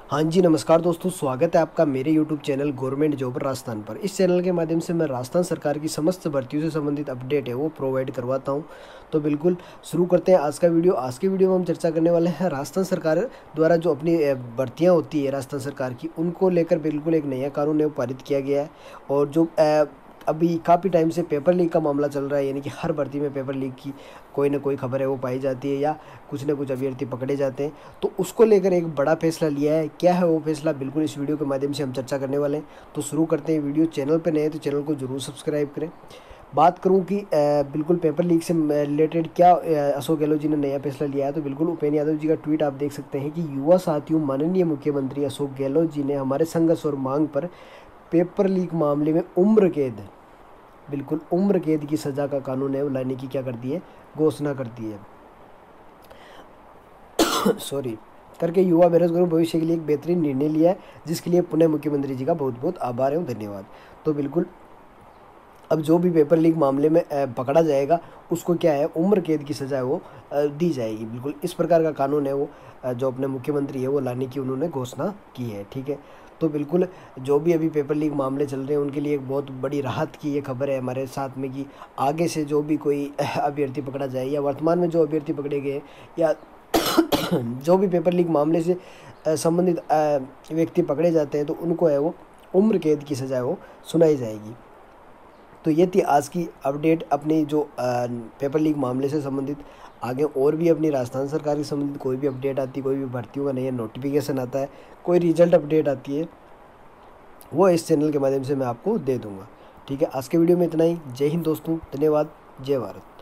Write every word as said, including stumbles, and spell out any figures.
हाँ जी, नमस्कार दोस्तों, स्वागत है आपका मेरे YouTube channel government job Rajasthan पर। इस चैनल के माध्यम से मैं राजस्थान सरकार की समस्त भर्तियों से संबंधित अपडेट है वो प्रोवाइड करवाता हूँ। तो बिल्कुल शुरू करते हैं आज का वीडियो। आज के वीडियो में हम चर्चा करने वाले हैं राजस्थान सरकार द्वारा जो अपनी अ, भर्तियाँ होती है राजस्थान सरकार की, उनको लेकर बिल्कुल एक नया कानून है वो पारित किया गया है। और जो अ, अभी काफ़ी टाइम से पेपर लीक का मामला चल रहा है, यानी कि हर भर्ती में पेपर लीक की कोई ना कोई खबर है वो पाई जाती है या कुछ ना कुछ अभ्यर्थी पकड़े जाते हैं। तो उसको लेकर एक बड़ा फैसला लिया है। क्या है वो फैसला, बिल्कुल इस वीडियो के माध्यम से हम चर्चा करने वाले हैं। तो शुरू करते हैं वीडियो। चैनल पर नए हैं तो चैनल को जरूर सब्सक्राइब करें। बात करूं कि अ, बिल्कुल पेपर लीक से रिलेटेड क्या अ, अशोक गहलोत जी ने नया फैसला लिया है, तो बिल्कुल उपेंद्र यादव जी का ट्वीट आप देख सकते हैं कि युवा साथियों, माननीय मुख्यमंत्री अशोक गहलोत जी ने हमारे संघर्ष और मांग पर पेपर लीक मामले में उम्र कैद, बिल्कुल उम्र कैद की सज़ा का कानून है वो लाने की क्या कर दी है, घोषणा कर दी है सॉरी करके युवा बेरोजगारों भविष्य के लिए एक बेहतरीन निर्णय लिया है, जिसके लिए पुनः मुख्यमंत्री जी का बहुत बहुत आभार एवं धन्यवाद। तो बिल्कुल अब जो भी पेपर लीक मामले में अ, पकड़ा जाएगा उसको क्या है, उम्र कैद की सज़ा है वो अ, दी जाएगी। बिल्कुल इस प्रकार का कानून है वो अ, जो अपने मुख्यमंत्री है वो लाने की उन्होंने घोषणा की है। ठीक है, तो बिल्कुल जो भी अभी पेपर लीक मामले चल रहे हैं उनके लिए एक बहुत बड़ी राहत की ये खबर है हमारे साथ में कि आगे से जो भी कोई अभ्यर्थी पकड़ा जाए या वर्तमान में जो अभ्यर्थी पकड़े गए या जो भी पेपर लीक मामले से अ, संबंधित अ, व्यक्ति पकड़े जाते हैं तो उनको है वो उम्र कैद की सज़ा है वो सुनाई जाएगी। तो ये थी आज की अपडेट अपनी जो अ, पेपर लीक मामले से संबंधित। आगे और भी अपनी राजस्थान सरकार से संबंधित कोई भी अपडेट आती है, कोई भी भर्तियों का नया नोटिफिकेशन आता है, कोई रिजल्ट अपडेट आती है, वो इस चैनल के माध्यम से मैं आपको दे दूंगा। ठीक है, आज के वीडियो में इतना ही। जय हिंद दोस्तों, धन्यवाद, जय भारत।